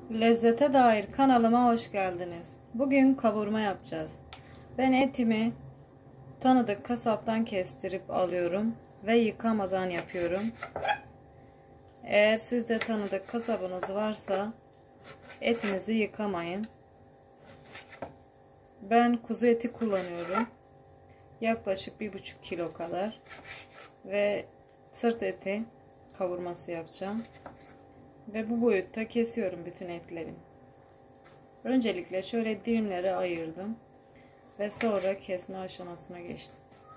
Lezzete dair kanalıma hoş geldiniz. Bugün kavurma yapacağız. Ben etimi tanıdık kasaptan kestirip alıyorum ve yıkamadan yapıyorum. Eğer sizde tanıdık kasabınız varsa etinizi yıkamayın. Ben kuzu eti kullanıyorum. Yaklaşık 1,5 kilo kadar ve sırt eti kavurması yapacağım. Ve bu boyutta kesiyorum bütün etleri. Öncelikle şöyle dilimlere ayırdım. Ve sonra kesme aşamasına geçtim.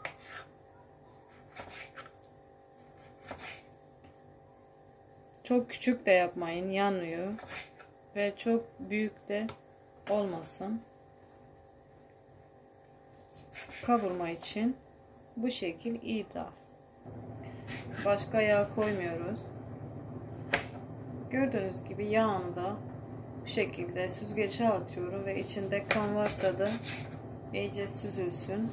Çok küçük de yapmayın, yanıyor. Ve çok büyük de olmasın. Kavurma için bu şekil ideal. Başka yağ koymuyoruz. Gördüğünüz gibi yağını da bu şekilde süzgece atıyorum ve içinde kan varsa da iyice süzülsün.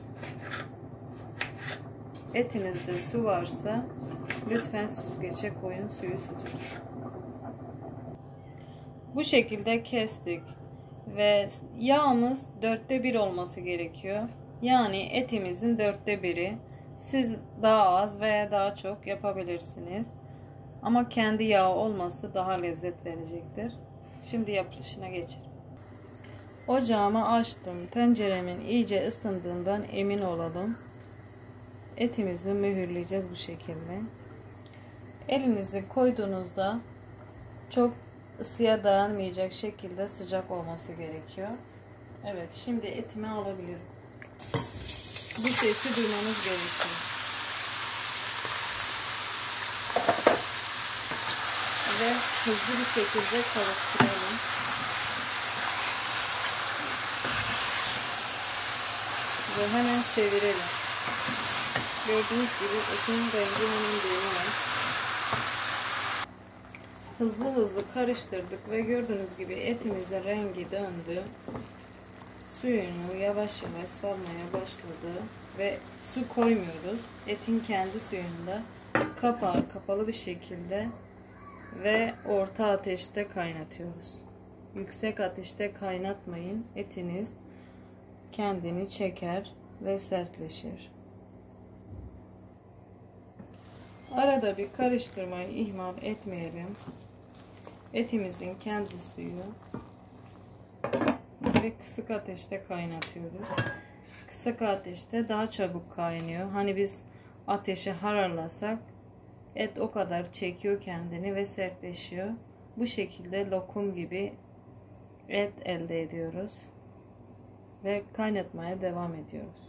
Etinizde su varsa lütfen süzgece koyun, suyu süzülsün. Bu şekilde kestik ve yağımız 1/4 olması gerekiyor. Yani etimizin 1/4. Siz daha az veya daha çok yapabilirsiniz. Ama kendi yağı olması daha lezzet verecektir. Şimdi yapılışına geçelim. Ocağımı açtım. Tenceremin iyice ısındığından emin olalım. Etimizi mühürleyeceğiz bu şekilde. Elinizi koyduğunuzda çok ısıya dayanmayacak şekilde sıcak olması gerekiyor. Evet, şimdi etimi alabilirim. Bu sesi duymanız gerekiyor. Ve hızlı bir şekilde karıştıralım. Ve hemen çevirelim. Gördüğünüz gibi etin rengi hemen dönüyor. Hızlı karıştırdık ve gördüğünüz gibi etimize rengi döndü. Suyunu yavaş yavaş salmaya başladı ve su koymuyoruz. Etin kendi suyunda kapağı kapalı bir şekilde ve orta ateşte kaynatıyoruz. Yüksek ateşte kaynatmayın. Etiniz kendini çeker ve sertleşir. Arada bir karıştırmayı ihmal etmeyelim. Etimizin kendi suyu ve kısık ateşte kaynatıyoruz. Kısık ateşte daha çabuk kaynıyor. Hani biz ateşi hararlasak et o kadar çekiyor kendini ve sertleşiyor. Bu şekilde lokum gibi et elde ediyoruz. Ve kaynatmaya devam ediyoruz.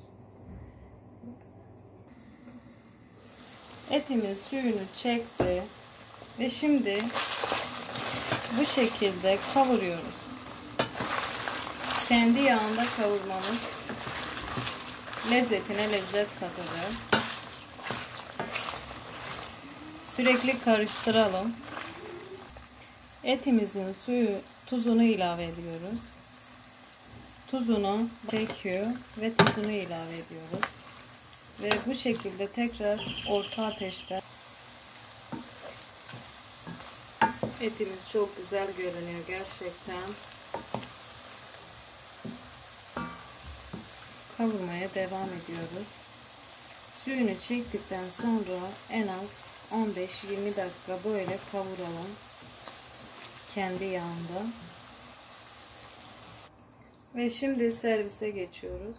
Etimiz suyunu çekti. Ve şimdi bu şekilde kavuruyoruz. Kendi yağında kavurmamız lezzetine lezzet katacak. Sürekli karıştıralım. Etimizin tuzunu ilave ediyoruz. Tuzunu çekiyor ve tuzunu ilave ediyoruz. Ve bu şekilde tekrar orta ateşte. Etimiz çok güzel görünüyor gerçekten. Kavurmaya devam ediyoruz. Suyunu çektikten sonra en az 15-20 dakika böyle kavuralım. Kendi yağında. Ve şimdi servise geçiyoruz.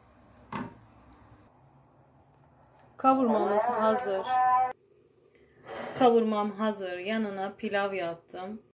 Kavurmamız hazır. Kavurmam hazır. Yanına pilav yaptım.